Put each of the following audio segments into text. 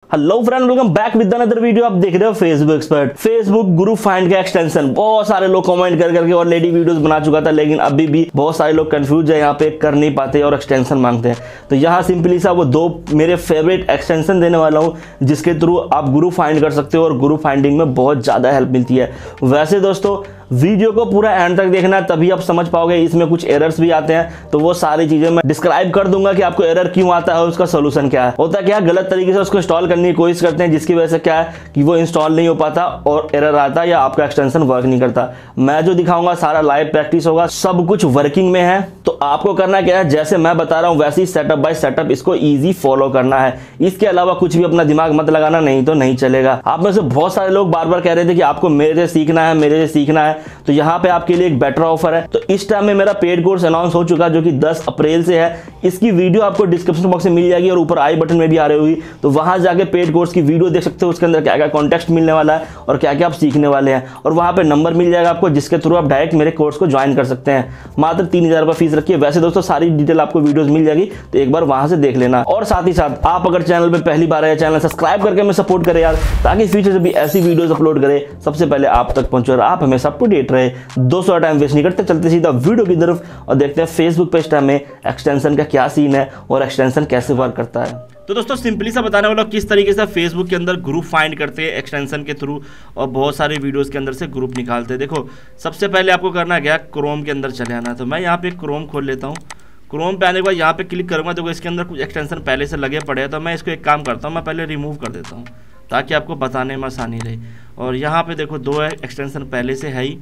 Hello friend, welcome back with another video. आप देख रहे हो Facebook expert. Facebook group find का एक्सटेंशन बहुत सारे लोग कमेंट कर करके ऑलरेडी वीडियोस बना चुका था, लेकिन अभी भी बहुत सारे लोग कंफ्यूज है, यहाँ पे कर नहीं पाते और एक्सटेंशन मांगते हैं। तो यहाँ सिंपली सा वो दो मेरे फेवरेट एक्सटेंशन देने वाला हूँ, जिसके थ्रू आप ग्रुप फाइंड कर सकते हो और ग्रुप फाइंडिंग में बहुत ज्यादा हेल्प मिलती है। वैसे दोस्तों वीडियो को पूरा एंड तक देखना, तभी आप समझ पाओगे। इसमें कुछ एरर्स भी आते हैं, तो वो सारी चीजें मैं डिस्क्राइब कर दूंगा कि आपको एरर क्यों आता है, उसका सोल्यूशन क्या है। होता क्या है, गलत तरीके से उसको इंस्टॉल करने की कोशिश करते हैं, जिसकी वजह से क्या है कि वो इंस्टॉल नहीं हो पाता और एरर आता है या आपका एक्सटेंशन वर्क नहीं करता। मैं जो दिखाऊंगा सारा लाइव प्रैक्टिस होगा, सब कुछ वर्किंग में है। तो आपको करना क्या है, जैसे मैं बता रहा हूं वैसे ही सेटअप बाय सेटअप इसको ईजी फॉलो करना है। इसके अलावा कुछ भी अपना दिमाग मत लगाना, नहीं तो नहीं चलेगा। आप में से बहुत सारे लोग बार बार कह रहे थे कि आपको मेरे से सीखना है, मेरे से सीखना है। तो यहाँ पे आपके लिए एक बेटर ऑफर है। तो इस टाइम में मेरा पेड कोर्स अनाउंस हो चुका है, जो कि 10 अप्रैल से है। इसकी वीडियो आपको डिस्क्रिप्शन बॉक्स में मिल जाएगी और ऊपर आई बटन में भी आ रही होगी। तो वहां जाके पेड कोर्स की वीडियो देख सकते हो, उसके अंदर क्या क्या कॉन्टेक्स्ट मिलने वाला है और क्या क्या आप सीखने वाले हैं। और वहां पे नंबर मिल जाएगा आपको, जिसके थ्रू आप डायरेक्ट मेरे कोर्स को ज्वाइन कर सकते हैं। मात्र 3000 रुपये फीस रखिए। वैसे दोस्तों सारी डिटेल आपको वीडियोस मिल जाएगी, तो एक बार वहां से देख लेना। और साथ ही साथ आप अगर चैनल पे पहली बार है, चैनल सब्सक्राइब करके हमें सपोर्ट करें यार, ताकि फ्यूचर से भी ऐसी वीडियोस अपलोड करें सबसे पहले आप तक पहुंचे और आप हमेशा अप टू डेट रहे। दोस्तों टाइम वेस्ट नहीं करते, चलते सीधा वीडियो की तरफ और देखते हैं फेसबुक पेज में एक्सटेंशन का क्या सीन है और एक्सटेंशन कैसे वर्क करता है। तो दोस्तों सिंपली सा बताने वाला किस तरीके से फेसबुक के अंदर ग्रुप फाइंड करते हैं एक्सटेंशन के थ्रू और बहुत सारे वीडियोस के अंदर से ग्रुप निकालते हैं। देखो सबसे पहले आपको करना क्या, क्रोम के अंदर चले आना। तो मैं यहाँ पे क्रोम खोल लेता हूँ। क्रोम पे आने के बाद यहाँ पे क्लिक करूँगा। देखो इसके अंदर कुछ एक्सटेंशन पहले से लगे पड़े हैं, तो मैं इसको एक काम करता हूँ, मैं पहले रिमूव कर देता हूँ ताकि आपको बताने में आसानी रहे। और यहाँ पे देखो 2 एक्सटेंशन पहले से है ही,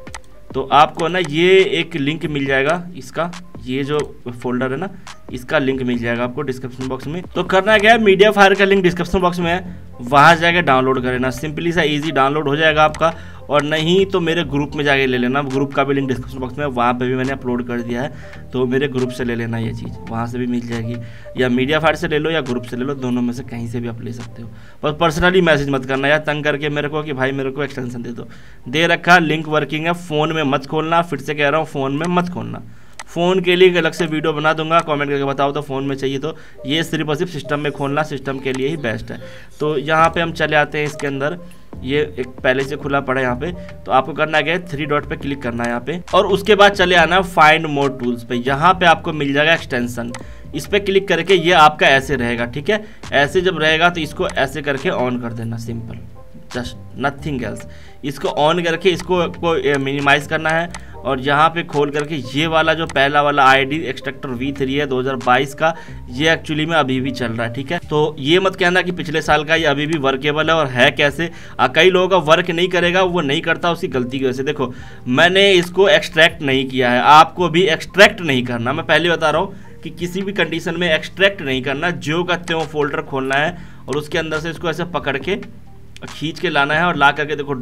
तो आपको ना ये एक लिंक मिल जाएगा इसका, ये जो फोल्डर है ना इसका लिंक मिल जाएगा आपको डिस्क्रिप्शन बॉक्स में। तो करना क्या है, मीडिया फायर का लिंक डिस्क्रिप्शन बॉक्स में है, वहाँ जाके डाउनलोड कर लेना। सिंपली सा इजी डाउनलोड हो जाएगा आपका। और नहीं तो मेरे ग्रुप में जाके ले लेना, ग्रुप का भी लिंक डिस्क्रिप्शन बॉक्स में है, वहाँ पे भी मैंने अपलोड कर दिया है। तो मेरे ग्रुप से ले लेना ये चीज़, वहाँ से भी मिल जाएगी, या मीडिया फायर से ले लो या ग्रुप से ले लो, दोनों में से कहीं से भी आप ले सकते हो। पर पर्सनली मैसेज मत करना यार तंग करके मेरे को कि भाई मेरे को एक्सटेंशन दे दो। दे रखा, लिंक वर्किंग है, फ़ोन में मत खोलना। फिर से कह रहा हूँ, फ़ोन में मत खोलना। फ़ोन के लिए अलग से वीडियो बना दूंगा, कमेंट करके बताओ तो फ़ोन में चाहिए। तो ये सिर्फ और सिर्फ सिस्टम में खोलना, सिस्टम के लिए ही बेस्ट है। तो यहाँ पे हम चले आते हैं इसके अंदर, ये एक पहले से खुला पड़ा है यहाँ पे। तो आपको करना क्या है, 3 डॉट पे क्लिक करना है यहाँ पे, और उसके बाद चले आना फाइंड मोर टूल्स पे। यहाँ पे आपको मिल जाएगा एक्सटेंशन। इस पे क्लिक करके ये आपका ऐसे रहेगा, ठीक है। ऐसे जब रहेगा तो इसको ऐसे करके ऑन कर देना, सिंपल, जस्ट नथिंग एल्स। इसको ऑन करके इसको मिनिमाइज करना है और यहाँ पे खोल करके ये वाला जो पहला वाला आईडी एक्सट्रैक्टर V3 है 2022 का, ये एक्चुअली में अभी भी चल रहा है, ठीक है। तो ये मत कहना कि पिछले साल का, ये अभी भी वर्केबल है। और है कैसे, कई लोगों का वर्क नहीं करेगा, वो नहीं करता उसकी गलती की वजह से। देखो मैंने इसको एक्सट्रैक्ट नहीं किया है, आपको भी एक्सट्रैक्ट नहीं करना। मैं पहले बता रहा हूँ कि किसी भी कंडीशन में एक्सट्रैक्ट नहीं करना। जो कहते हो फोल्डर खोलना है और उसके अंदर से इसको ऐसे पकड़ के खींच के लाना है और ला करके देखो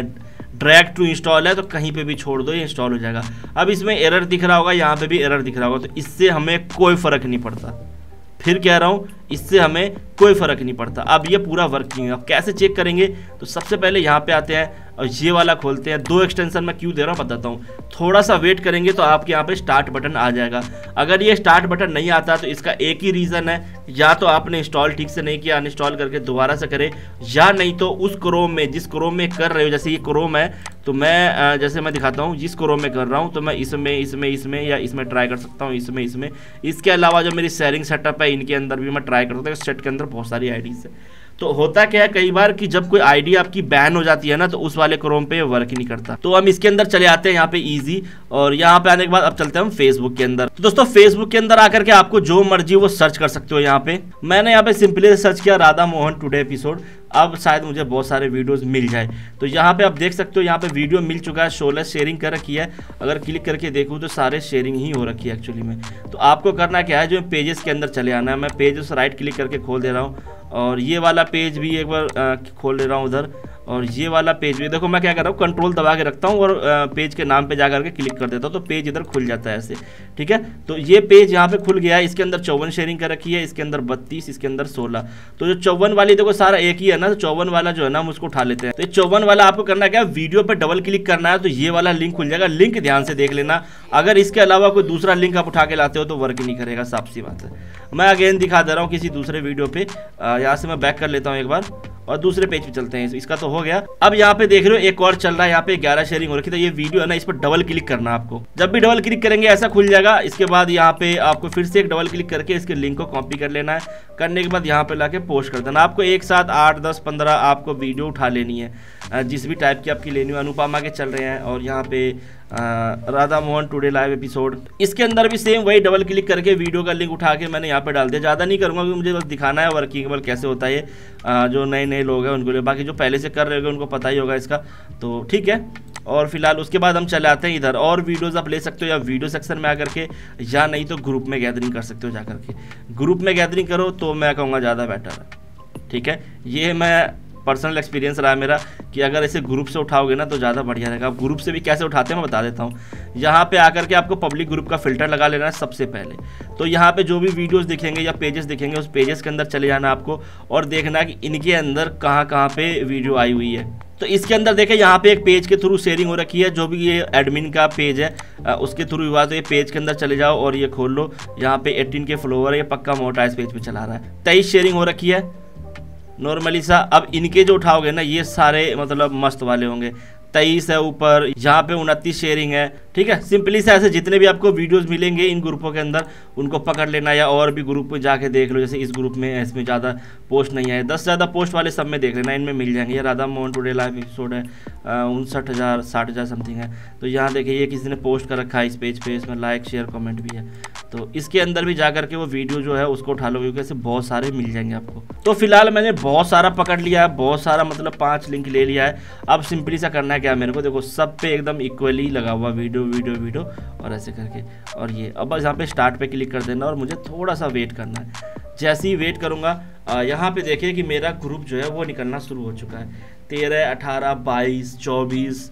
ड्रैग टू इंस्टॉल है, तो कहीं पे भी छोड़ दो, ये इंस्टॉल हो जाएगा। अब इसमें एरर दिख रहा होगा, यहाँ पे भी एरर दिख रहा होगा, तो इससे हमें कोई फ़र्क नहीं पड़ता। फिर कह रहा हूँ, इससे हमें कोई फ़र्क नहीं पड़ता। अब ये पूरा वर्किंग है। अब कैसे चेक करेंगे, तो सबसे पहले यहाँ पे आते हैं और ये वाला खोलते हैं। 2 एक्सटेंशन मैं क्यों दे रहा हूँ बताता हूँ। थोड़ा सा वेट करेंगे तो आपके यहाँ पे स्टार्ट बटन आ जाएगा। अगर ये स्टार्ट बटन नहीं आता तो इसका एक ही रीज़न है, या तो आपने इंस्टॉल ठीक से नहीं किया, अनइंस्टॉल करके दोबारा से करें, या नहीं तो उस क्रोम में, जिस क्रोम में कर रहे हो, जैसे ये क्रोम है तो मैं जैसे मैं दिखाता हूँ, जिस क्रोम में कर रहा हूँ तो मैं इसमें या इसमें ट्राई कर सकता हूँ, इसमें। इसके अलावा जो मेरी शेयरिंग सेटअप है इनके अंदर भी मैं ट्राई कर सकता हूँ। सेट के अंदर बहुत सारी आईडीज़ है। तो होता क्या है कई बार कि जब कोई आईडी आपकी बैन हो जाती है ना, तो उस वाले क्रोम पे वर्क नहीं करता। तो हम इसके अंदर चले आते हैं यहाँ पे इजी, और यहाँ पे आने के बाद अब चलते हैं हम फेसबुक के अंदर। तो दोस्तों फेसबुक के अंदर आकर के आपको जो मर्जी वो सर्च कर सकते हो। यहाँ पे मैंने यहाँ पे सिंपली सर्च किया राधा मोहन टुडे एपिसोड, अब शायद मुझे बहुत सारे वीडियोस मिल जाए। तो यहाँ पे आप देख सकते हो, यहाँ पे वीडियो मिल चुका है, 16 शेयरिंग कर रखी है। अगर क्लिक करके देखूँ तो सारे शेयरिंग ही हो रखी है एक्चुअली में। तो आपको करना क्या है, जो पेजेस के अंदर चले आना है। मैं पेज राइट क्लिक करके खोल दे रहा हूँ और ये वाला पेज भी एक बार खोल ले रहा हूँ उधर, और ये वाला पेज भी देखो, मैं क्या कर रहा हूँ, कंट्रोल दबा के रखता हूँ और पेज के नाम पे जा करके क्लिक कर देता हूँ, तो पेज इधर खुल जाता है ऐसे। ठीक है, तो ये पेज यहाँ पे खुल गया है। इसके अंदर 54 शेयरिंग कर रखी है, इसके अंदर 32, इसके अंदर 16। तो जो 54 वाली देखो सारा एक ही है ना, तो 54 वाला जो है ना हम उसको उठा लेते हैं। तो 54 वाला आपको करना क्या, वीडियो पे डबल क्लिक करना है, तो ये वाला लिंक खुल जाएगा। लिंक ध्यान से देख लेना, अगर इसके अलावा कोई दूसरा लिंक आप उठा के लाते हो तो वर्क ही नहीं करेगा, साफ सी बात है। मैं अगेन दिखा दे रहा हूँ किसी दूसरे वीडियो पे। यहाँ से मैं बैक कर लेता हूँ एक बार और दूसरे पेज पे चलते हैं। इसका तो हो गया। अब यहाँ पे देख रहे हो एक और चल रहा है, यहाँ पे 11 शेयरिंग हो रखी। तो ये वीडियो है ना, इस पर डबल क्लिक करना है आपको। जब भी डबल क्लिक करेंगे ऐसा खुल जाएगा। इसके बाद यहाँ पे आपको फिर से एक डबल क्लिक करके इसके लिंक को कॉपी कर लेना है। करने के बाद यहाँ पे लाके पोस्ट कर देना। आपको एक साथ 8, 10, 15 आपको वीडियो उठा लेनी है, जिस भी टाइप की आपकी लेनी हो। अनुपमा के चल रहे हैं और यहाँ पे Radha Mohan today live episode, इसके अंदर भी सेम वही डबल क्लिक करके वीडियो का लिंक उठा के मैंने यहाँ पे डाल दिया। ज़्यादा नहीं करूँगा क्योंकि मुझे बस दिखाना है वर्किंग कैसे होता है ये, जो नए लोग हैं उनको लिए। बाकी जो पहले से कर रहे होंगे उनको पता ही होगा इसका, तो ठीक है। और फिलहाल उसके बाद हम चले आते हैं इधर। और वीडियोस आप ले सकते हो या वीडियो सेक्शन में आकर के, या नहीं तो ग्रुप में गैदरिंग कर सकते हो जाकर के। ग्रुप में गैदरिंग करो तो मैं कहूँगा ज़्यादा बेटर है। ठीक है, ये मैं पर्सनल एक्सपीरियंस रहा मेरा कि अगर ऐसे ग्रुप से उठाओगे ना तो ज़्यादा बढ़िया रहेगा। आप ग्रुप से भी कैसे उठाते हैं मैं बता देता हूँ। यहाँ पे आकर के आपको पब्लिक ग्रुप का फिल्टर लगा लेना है सबसे पहले। तो यहाँ पे जो भी वीडियोस दिखेंगे या पेजेस दिखेंगे उस पेजेस के अंदर चले जाना आपको और देखना कि इनके अंदर कहाँ पे वीडियो आई हुई है। तो इसके अंदर देखें यहाँ पे एक पेज के थ्रू शेयरिंग हो रखी है, जो भी ये एडमिन का पेज है उसके थ्रू हुआ। तो ये पेज के अंदर चले जाओ और ये खोल लो। यहाँ पे 18 के फॉलोवर है, ये पक्का मोटाइज पेज पे चला रहा है। 23 शेयरिंग हो रखी है नॉर्मली सा। अब इनके जो उठाओगे ना ये सारे मतलब मस्त वाले होंगे। 23 है ऊपर, यहाँ पे 29 शेयरिंग है। ठीक है, सिंपली से ऐसे जितने भी आपको वीडियोस मिलेंगे इन ग्रुपों के अंदर उनको पकड़ लेना, या और भी ग्रुप में जाके देख लो। जैसे इस ग्रुप में इसमें ज़्यादा पोस्ट नहीं है, 10 से ज़्यादा पोस्ट वाले सब में देख लेना, इनमें मिल जाएंगे। ये Radha Mohan today live episode है, 59,000 60,000 समथिंग है। तो यहाँ देखिए ये किसी ने पोस्ट कर रखा है इस पेज पे, इसमें लाइक शेयर कमेंट भी है। तो इसके अंदर भी जा करके वो वीडियो जो है उसको उठा लो, क्योंकि ऐसे बहुत सारे मिल जाएंगे आपको। तो फिलहाल मैंने बहुत सारा पकड़ लिया है, बहुत सारा मतलब 5 लिंक ले लिया है। अब सिंपली सा करना है क्या मेरे को, देखो सब पे एकदम इक्वली लगा हुआ वीडियो वीडियो वीडियो और ऐसे करके। और ये अब बस यहाँ पे स्टार्ट पे क्लिक कर देना और मुझे थोड़ा सा वेट करना है। जैसे ही वेट करूँगा यहाँ पे देखिए कि मेरा ग्रुप जो है वो निकलना शुरू हो चुका है। 13, 18, 22, 24,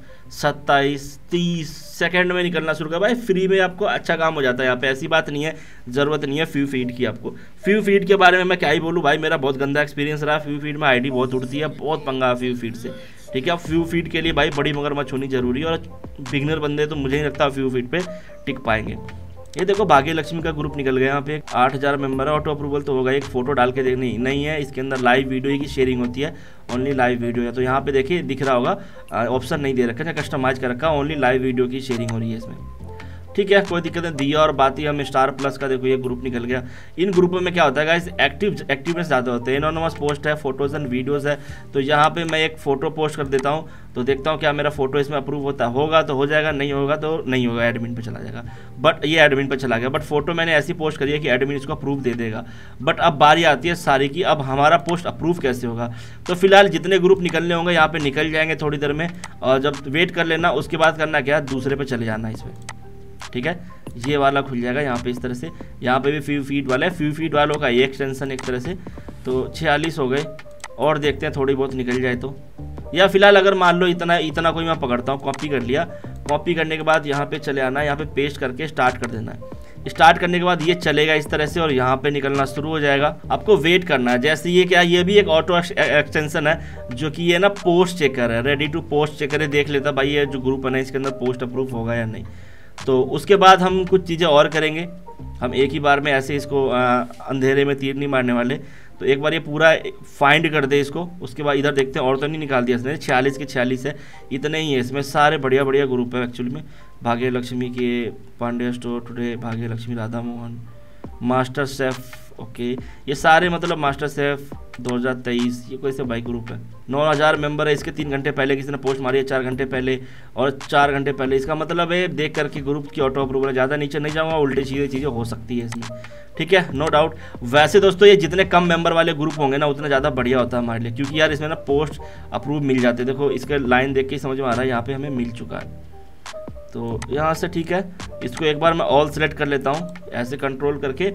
27, 30 सेकंड में निकलना शुरू कर। भाई फ्री में आपको अच्छा काम हो जाता है यहाँ पे, ऐसी बात नहीं है, ज़रूरत नहीं है फ्यू फीड की आपको। फ्यू फीड के बारे में मैं क्या ही बोलूँ भाई, मेरा बहुत गंदा एक्सपीरियंस रहा। फ्यू फीड में आईडी बहुत उड़ती है, बहुत पंगा फ्यू फीड से। ठीक है, फ्यू फीड के लिए भाई बड़ी मगरमच्छ होनी जरूरी है, और बिगनर बंदे तो मुझे नहीं लगता फ्यू फीड पे टिक पाएंगे। ये देखो भाग्य लक्ष्मी का ग्रुप निकल गया, यहाँ पे 8,000 मेंबर है। ऑटो अप्रूवल तो होगा, एक फोटो डाल के देखनी नहीं है, इसके अंदर लाइव वीडियो की शेयरिंग होती है, ओनली लाइव वीडियो है। तो यहाँ पे देखिए दिख रहा होगा, ऑप्शन नहीं दे रखा है, कस्टमाइज कर रखा, ओनली लाइव वीडियो की शेयरिंग हो रही है इसमें। ठीक है, कोई दिक्कत नहीं। दिया और बाती हम स्टार प्लस का देखो ये ग्रुप निकल गया। इन ग्रुपों में क्या होता है गाइस, एक्टिवनेस ज़्यादा होते हैं। एनोनिमस पोस्ट है, फोटोज़ एंड वीडियोज़ है। तो यहाँ पे मैं एक फ़ोटो पोस्ट कर देता हूँ, तो देखता हूँ क्या मेरा फोटो इसमें अप्रूव होगा तो हो जाएगा, नहीं होगा तो नहीं होगा, एडमिन पे चला जाएगा। बट ये एडमिन पे चला गया। बट फोटो मैंने ऐसी पोस्ट करी है कि एडमिन इसको अप्रूव दे देगा। बट अब बारी आती है सारी की, अब हमारा पोस्ट अप्रूव कैसे होगा। तो फिलहाल जितने ग्रुप निकलने होंगे यहाँ पे निकल जाएंगे थोड़ी देर में, और जब वेट कर लेना उसके बाद करना क्या, दूसरे पे चले जाना इसमें। ठीक है, ये वाला खुल जाएगा यहाँ पे इस तरह से। यहाँ पे भी फ्यू फीड वाला है, फ्यू फीड वालों का ये एक्सटेंशन एक तरह से। तो 46 हो गए, और देखते हैं थोड़ी बहुत निकल जाए तो। या फिलहाल अगर मान लो इतना कोई मैं पकड़ता हूँ, कॉपी कर लिया। कॉपी करने के बाद यहाँ पे चले आना है, यहाँ पे पेस्ट करके स्टार्ट कर देना है। स्टार्ट करने के बाद ये चलेगा इस तरह से और यहाँ पे निकलना शुरू हो जाएगा। आपको वेट करना है। जैसे ये क्या, ये भी एक ऑटो एक्सटेंशन है जो कि ये ना पोस्ट चेकर है, रेडी टू पोस्ट चेकर है। देख लेता भाई ये जो ग्रुप है ना इसके अंदर पोस्ट अप्रूव होगा या नहीं। तो उसके बाद हम कुछ चीज़ें और करेंगे। हम एक ही बार में ऐसे इसको अंधेरे में तीर नहीं मारने वाले। तो एक बार ये पूरा फाइंड कर दे इसको, उसके बाद इधर देखते हैं। और तो नहीं निकाल दिया इसने, 46 के 46 है, इतने ही है इसमें। सारे बढ़िया बढ़िया ग्रुप है एक्चुअली में। भाग्य लक्ष्मी के, Pandey store today, Bhagya Lakshmi, Radha Mohan, master chef, okay, ये सारे मतलब मास्टर शेफ 2023, ये कोई से भाई ग्रुप है। 9,000 मेंबर है इसके। 3 घंटे पहले किसी ने पोस्ट मारी है, 4 घंटे पहले और 4 घंटे पहले। इसका मतलब है देख करके ग्रुप की ऑटो अप्रूवल है। ज़्यादा नीचे नहीं जाऊँगा, उल्टी सीधे चीज़ें हो सकती है इसमें। ठीक है, नो डाउट। वैसे दोस्तों ये जितने कम मेंबर वाले ग्रुप होंगे ना उतना ज़्यादा बढ़िया होता है हमारे लिए, क्योंकि यार इसमें ना पोस्ट अप्रूव मिल जाते हैं। देखो इसके लाइन देख के समझ में आ रहा है यहाँ पे हमें मिल चुका है। तो यहाँ से ठीक है, इसको एक बार मैं ऑल सेलेक्ट कर लेता हूँ, ऐसे कंट्रोल करके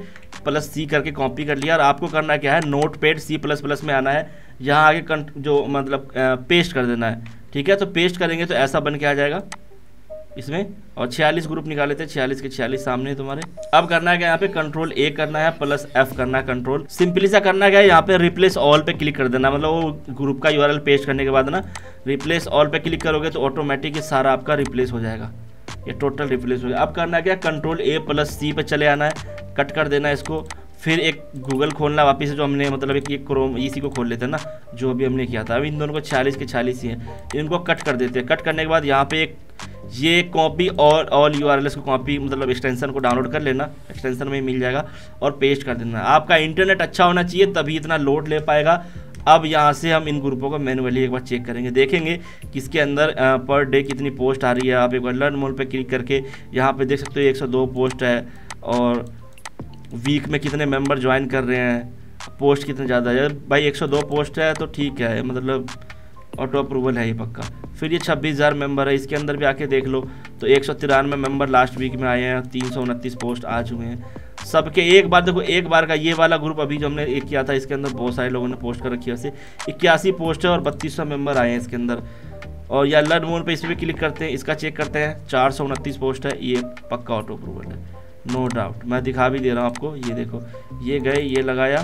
प्लस सी करके कॉपी कर लिया। और आपको करना क्या है, नोटपैड C++ में आना है, यहाँ आगे जो मतलब पेस्ट कर देना है, ठीक है। तो पेस्ट करेंगे तो ऐसा बन के आ जाएगा इसमें। और 46 ग्रुप निकाले थे, 46 के 46 सामने है तुम्हारे। अब करना है क्या, यहाँ पे Ctrl+A करना है, +F करना है, कंट्रोल सिंपली सा करना है, यहाँ पे रिप्लेस ऑल पे क्लिक कर देना। मतलब वो ग्रुप का URL पेस्ट करने के बाद ना रिप्लेस ऑल पे क्लिक करोगे तो ऑटोमेटिक सारा आपका रिप्लेस हो जाएगा, ये टोटल रिप्लेस हो गया। अब करना है क्या, Ctrl+A+C पे चले आना है, कट कर देना है इसको। फिर एक गूगल खोलना वापस से, जो हमने मतलब एक क्रोम इसी को खोल लेते हैं ना, जो अभी हमने किया था। अभी इन दोनों को 46 के 46 ही हैं, इनको कट कर देते हैं। कट करने के बाद यहाँ पे एक ये कॉपी और ऑल URLs को कॉपी मतलब एक्सटेंशन को डाउनलोड कर लेना, एक्सटेंशन में ही मिल जाएगा, और पेस्ट कर देना। आपका इंटरनेट अच्छा होना चाहिए तभी इतना लोड ले पाएगा। अब यहाँ से हम इन ग्रुपों को मैनुअली एक बार चेक करेंगे, देखेंगे किसके अंदर पर डे कितनी पोस्ट आ रही है। आप एक बार लर्न मोर पे क्लिक करके यहाँ पे देख सकते हो 102 पोस्ट है, और वीक में कितने मेंबर ज्वाइन कर रहे हैं, पोस्ट कितने ज़्यादा है। भाई 102 पोस्ट है तो ठीक है, मतलब ऑटो अप्रूवल है ये पक्का। फिर ये 26,000 मेंबर है, इसके अंदर भी आके देख लो तो 193 मेंबर लास्ट वीक में आए हैं, 329 पोस्ट आ चुके हैं सबके। एक बार देखो, एक बार का ये वाला ग्रुप अभी जो हमने एक किया था, इसके अंदर बहुत सारे लोगों ने पोस्ट कर रखी है, वैसे 81 पोस्ट है और 3200 मेंबर आए हैं इसके अंदर। और या लर्न मोर पे इस पर क्लिक करते हैं, इसका चेक करते हैं, 429 पोस्ट है, ये पक्का ऑटो अप्रूवल है, नो डाउट। मैं दिखा भी दे रहा हूँ आपको, ये देखो, ये गए, ये लगाया,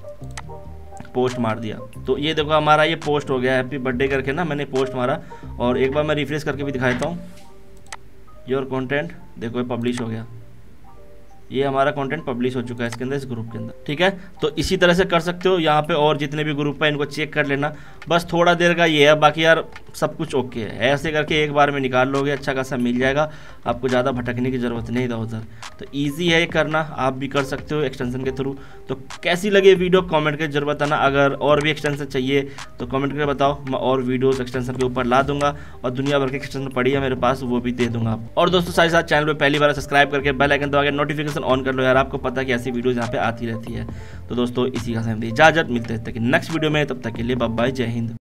पोस्ट मार दिया, तो ये देखो हमारा ये पोस्ट हो गया, हैप्पी बर्थडे करके ना मैंने पोस्ट मारा। और एक बार मैं रिफ्रेश करके भी दिखा देता हूँ, योर कंटेंट देखो ये पब्लिश हो गया, ये हमारा कंटेंट पब्लिश हो चुका है इसके अंदर, इस ग्रुप के अंदर, ठीक है। तो इसी तरह से कर सकते हो यहाँ पे, और जितने भी ग्रुप है इनको चेक कर लेना, बस थोड़ा देर का ये है, बाकी यार सब कुछ ओके है। ऐसे करके एक बार में निकाल लोगे, अच्छा खासा मिल जाएगा, आपको ज़्यादा भटकने की ज़रूरत नहीं इधर उधर। तो ईजी है ये करना, आप भी कर सकते हो एक्सटेंशन के थ्रू। तो कैसी लगी वीडियो कॉमेंट करके जरूर बताना, अगर और भी एक्सटेंशन चाहिए तो कॉमेंट करके बताओ, मैं और वीडियोस एक्सटेंशन के ऊपर ला दूंगा, और दुनिया भर के एक्सटेंशन पड़ी है मेरे पास, वो भी दे दूंगा। और दोस्तों साथ ही साथ चैनल पे पहली बार सब्सक्राइब करके बेल आइकन दबा के नोटिफिकेशन ऑन कर लो यार, आपको पता है कि ऐसी वीडियोस यहाँ पे आती रहती है। तो दोस्तों इसी का इजाजत, मिलते हैं नेक्स्ट वीडियो में, तब तक के लिए बाय बाय, जय हिंद।